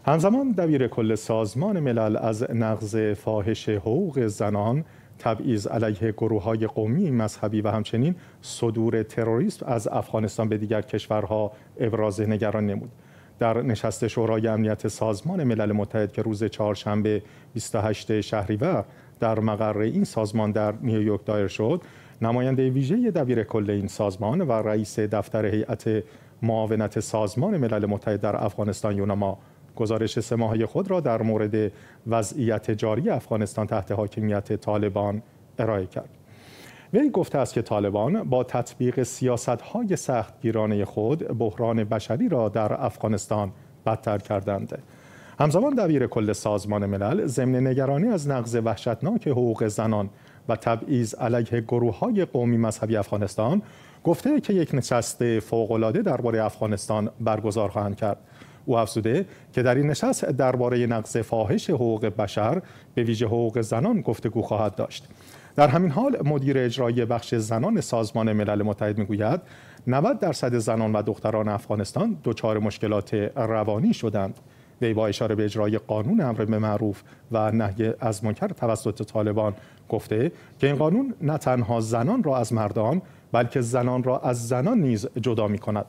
همزمان دبیر کل سازمان ملل از نقض فاحش حقوق زنان، تبعیض علیه گروه‌های قومی، مذهبی و همچنین صدور تروریسم از افغانستان به دیگر کشورها ابراز نگرانی نمود. در نشست شورای امنیت سازمان ملل متحد که روز چهارشنبه 28 شهریور در مقر این سازمان در نیویورک دایر شد، نماینده ویژه دبیر کل این سازمان و رئیس دفتر هیئت معاونت سازمان ملل متحد در افغانستان یوناما گزارش 3 ماهه خود را در مورد وضعیت جاری افغانستان تحت حاکمیت طالبان ارائه کرد. وی گفته است که طالبان با تطبیق سیاست‌های سختگیرانه خود بحران بشری را در افغانستان بدتر کردند. همزمان دبیر کل سازمان ملل ضمن نگرانی از نقض وحشتناک حقوق زنان و تبعیض علیه گروه‌های قومی مذهبی افغانستان گفته که یک نشست فوق‌العاده درباره افغانستان برگزار خواهند کرد. او افزوده که در این نشست درباره نقض فاحش حقوق بشر به ویژه حقوق زنان گفتگو خواهد داشت. در همین حال مدیر اجرایی بخش زنان سازمان ملل متحد میگوید 90% زنان و دختران افغانستان دچار مشکلات روانی شدند. وی با اشاره به اجرای قانون امر به معروف و نهی از منکر توسط طالبان گفته که این قانون نه تنها زنان را از مردان بلکه زنان را از زنان نیز جدا می‌کند.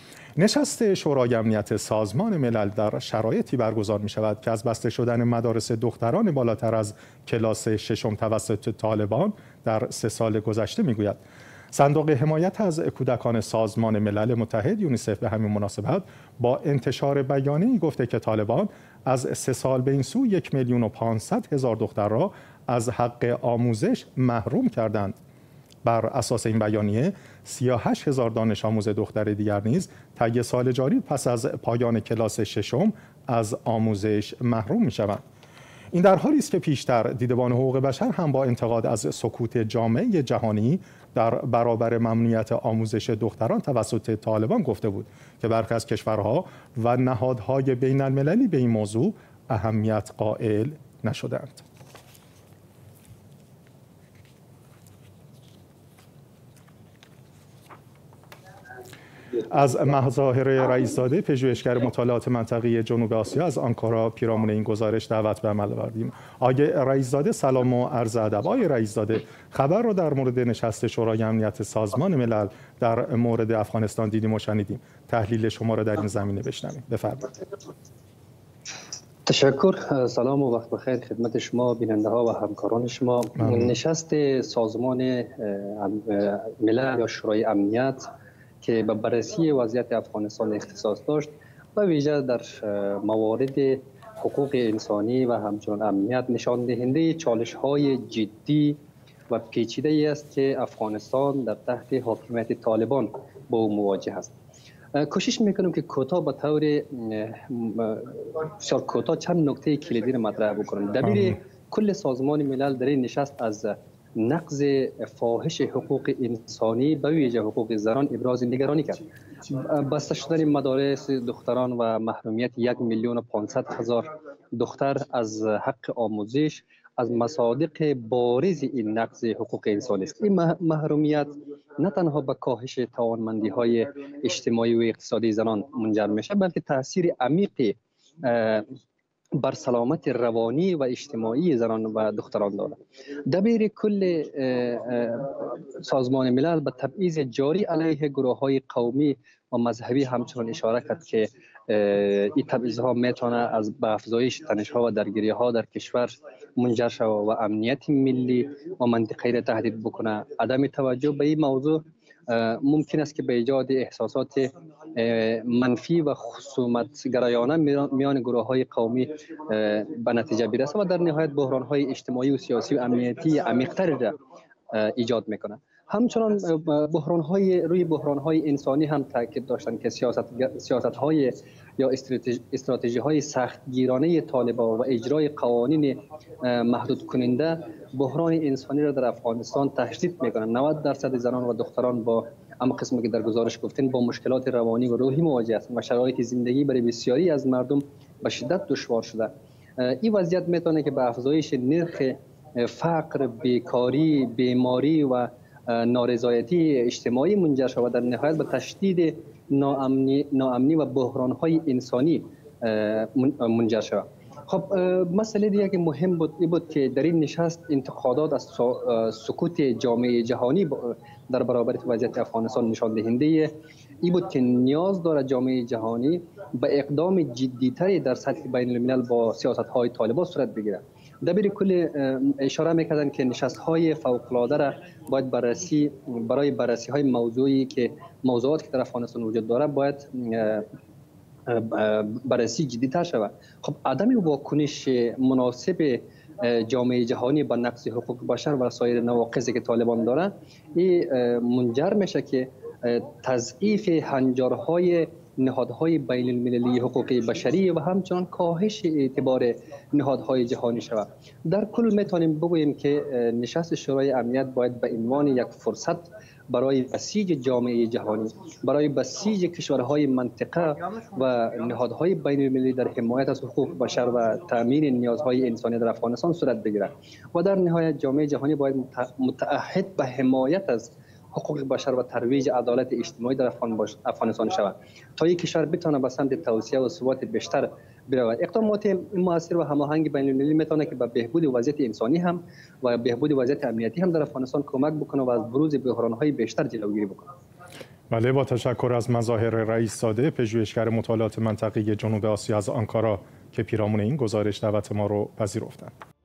نشست شورای امنیت سازمان ملل در شرایطی برگزار می شود که از بسته شدن مدارس دختران بالاتر از کلاس 6 توسط طالبان در 3 سال گذشته می گوید. صندوق حمایت از کودکان سازمان ملل متحد یونیسف به همین مناسبت با انتشار بیانیه‌ای گفته که طالبان از 3 سال به این سو 1,500,000 دختر را از حق آموزش محروم کردند. بر اساس این بیانیه 38,000 دانش آموز دختر دیگر نیز طی سال جاری پس از پایان کلاس 6 از آموزش محروم می‌شوند. این در حالی است که پیشتر دیدبان حقوق بشر هم با انتقاد از سکوت جامعه جهانی در برابر ممنوعیت آموزش دختران توسط طالبان گفته بود که برخی از کشورها و نهادهای بین المللی به این موضوع اهمیت قائل نشدند. از مظاهر رئیس‌زاده پژوهشگر مطالعات منطقی جنوب آسیا از آنکارا پیرامون این گزارش دعوت به عمل آوردیم. آقای رئیس‌زاده سلام و عرض ادب. آقای رئیس‌زاده، خبر را در مورد نشست شورای امنیت سازمان ملل در مورد افغانستان دیدیم و شنیدیم. تحلیل شما را در این زمینه بشنویم. بفرمایید. تشکر. سلام و وقت بخیر خدمت شما بیننده ها و همکاران شما. نشست سازمان ملل یا شورای امنیت که به بررسی وضعیت افغانستان اختصاص داشت و ویژه در موارد حقوق انسانی و همچنین امنیت نشان دهنده چالش‌های جدی و پیچیده است که افغانستان در تحت حاکمیت طالبان با او مواجه است. کوشش میکنم که کوتاه به طور کوتاه چند نکته کلیدی را مطرح بکنم. دبیر کل سازمان ملل در این نشست از نقض فاحش حقوق انسانی به ویژه حقوق زنان ابراز نگرانی کرد. بسته شدن مدارس دختران و محرومیت 1,500,000 دختر از حق آموزش از مصادیق بارز این نقض حقوق انسانی است. این محرومیت نه تنها به کاهش توانمندی‌های اجتماعی و اقتصادی زنان منجر میشه بلکه تاثیر عمیقی بر سلامت روانی و اجتماعی زنان و دختران دارد. دبیر کل سازمان ملل به تبعیض جاری علیه گروه‌های قومی و مذهبی همچنان اشاره کرد که این تبعیض‌ها میتونه از به افزایش تنش‌ها و درگیری‌ها در کشور منجر شود و امنیت ملی و منطقه‌ای را تهدید بکنه. عدم توجه به این موضوع ممکن است که به ایجاد احساسات منفی و خصومت‌گرایانه میان گروه‌های قومی به نتیجه برسد و در نهایت بحران‌های اجتماعی و سیاسی و امنیتی عمیق‌تری را ایجاد می‌کند. همچنان روی بحران‌های انسانی هم تاکید داشتند که سیاست‌های یا استراتژی‌های سختگیرانه طالبان و اجرای قوانین محدود کننده بحران انسانی را در افغانستان تشدید می‌کنند. 90% زنان و دختران با اما قسمی که در گزارش گفتین با مشکلات روانی و روحی مواجه هستند و شرایط زندگی برای بسیاری از مردم به شدت دشوار شده. این وضعیت میتونه که به افزایش نرخ فقر، بیکاری، بیماری و نارضایتی اجتماعی منجر شود و در نهایت به تشدید ناامنی و بحران‌های انسانی منجر شود. خب مسئله دیگه که مهم بود این بود که در این نشست انتقادات از سکوت جامعه جهانی در برابر وضعیت افغانستان نشان دهنده این بود که نیاز داره جامعه جهانی به اقدام جدی‌تری در سطح بین الملل با سیاست‌های طالبان صورت بگیرد. در کل اشاره می‌کردند که نشست‌های فوق‌العاده را باید برای بررسی‌های موضوعاتی که در افغانستان وجود داره باید بررسی جدی‌تر شود. خب عدم واکنش مناسب جامعه جهانی به نقض حقوق بشر و سایر نواقصی که طالبان داره این منجر میشه که تضعیف هنجارهای نهادهای بین المللی حقوق بشری و همچنان کاهش اعتبار نهادهای جهانی شود. در کل میتونیم بگوییم که نشست شورای امنیت باید به عنوان یک فرصت برای بسیج جامعه جهانی، برای بسیج کشورهای منطقه و نهادهای بین المللی در حمایت از حقوق بشر و تامین نیازهای انسانی در افغانستان صورت بگیرد و در نهایت جامعه جهانی باید متعهد به حمایت از حقوق بشر و ترویج عدالت اجتماعی در افغانستان شود تا یک کشور بتونه به سمت توسعه و ثبات بیشتر برود. اقدامات مؤثر و هماهنگ بین المللی میتونه که به بهبود وضعیت انسانی هم و بهبود وضعیت امنیتی هم در افغانستان کمک بکنه و از بروز بحران‌های بیشتر جلوگیری بکنه. بله، با تشکر از مظاهر رئیس زاده، پژوهشگر مطالعات منطقی جنوب آسیا از آنکارا که پیرامون این گزارش دعوت ما رو پذیرفتند.